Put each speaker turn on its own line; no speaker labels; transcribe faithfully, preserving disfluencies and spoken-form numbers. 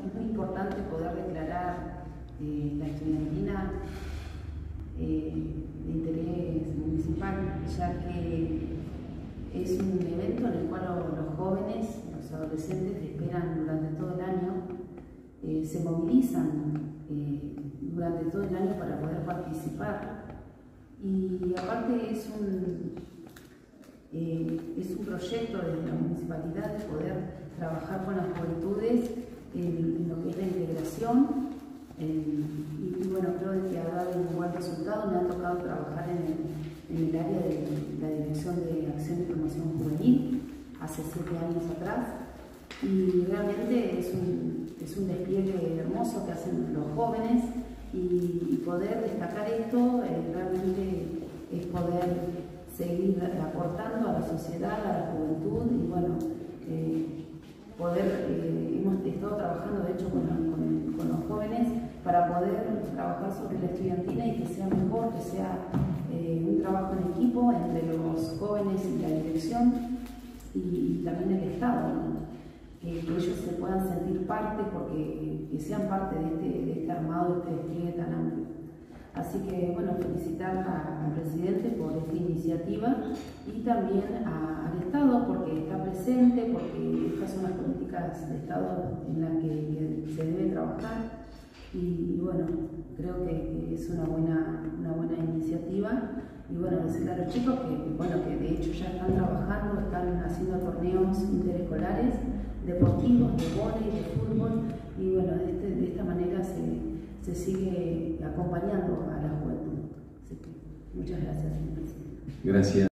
es muy importante poder declarar eh, la estudiantina eh, de interés municipal, ya que es un evento en el cual los jóvenes, los adolescentes esperan durante todo el año, eh, se movilizan eh, durante todo el año para poder participar. Y aparte es un, eh, es un proyecto de la municipalidad de poder trabajar con las juventudes en, en lo que es la integración. En, y, y bueno, creo que ha dado un buen resultado. Me ha tocado trabajar en el, en el área de la Dirección de Acción y Promoción Juvenil hace siete años atrás. Y realmente es un, es un despliegue hermoso que hacen los jóvenes. Y, y poder destacar esto eh, realmente es poder seguir aportando a la sociedad, a la juventud y bueno, eh, poder, eh, hemos estado trabajando de hecho con, con, con los jóvenes para poder trabajar sobre la estudiantina y que sea mejor, que sea eh, un trabajo en equipo entre los jóvenes y la dirección y, y también el Estado, ¿no? Que, que ellos se puedan sentir parte, porque que sean parte de este, de este armado, de este despliegue tan amplio. Así que, bueno, felicitar a, al presidente por esta iniciativa y también a, al Estado porque está presente, porque estas son las políticas de Estado en las que, que se debe trabajar. Y, y bueno, creo que, que es una buena, una buena iniciativa. Y bueno, decirle a los chicos que, bueno, que de hecho ya están trabajando, están haciendo torneos interescolares, deportivos, de vóley, de fútbol, y bueno, de, este, de esta manera se, se sigue acompañando a la juventud. Así que muchas gracias, señor presidente.
Gracias.